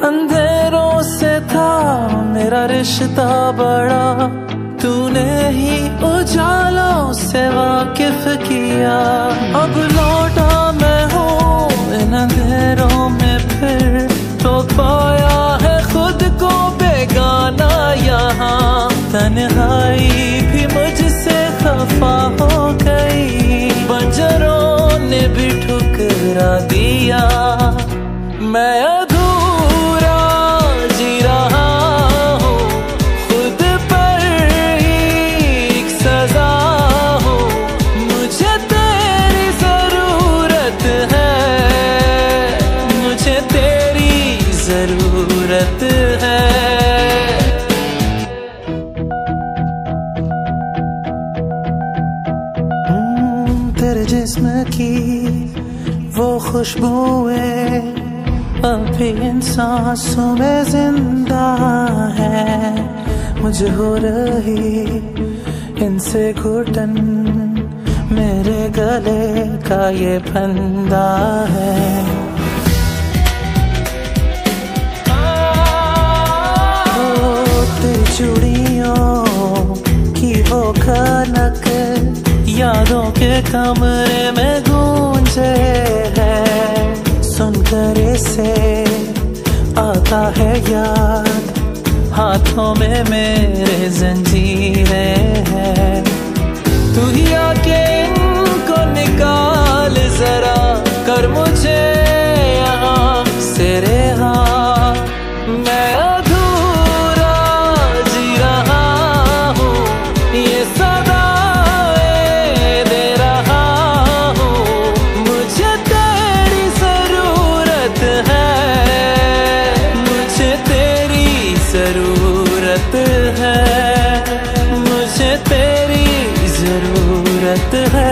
अंधेरों से था मेरा रिश्ता बड़ा, तूने ही उजालों से वाकिफ किया। अब लौटा मैं हूँ इन अंधेरों में फिर, तो पाया है खुद को बेगाना यहाँ। तन्हाई भी मुझसे खफा हो गई, बंजरों ने भी ठुकरा दिया। मैं अधूरा जी रहा हूँ, खुद पर ही एक सजा हो। मुझे तेरी जरूरत है, मुझे तेरी जरूरत है। तेरे जिस्म की वो खुशबुएं अभी इन सांसों में जिंदा है। मुझे हो रही इनसे घुटन, मेरे गले का ये फंदा है। तेरी चूड़ियों की वो खनक यादों के कमरे में गूंजे है। सुनकर इसे आता है याद, हाथों में मेरे जंजीरें हैं। तू ही आके इनको निकाल जरा, कर मुझे यहाँ से रिहा। मैं अधूरा जी रहा हूँ, ये सदाएं दे रहा हूँ। मुझे तेरी जरूरत है, मुझे तेरी जरूरत है, मुझे तेरी जरूरत है।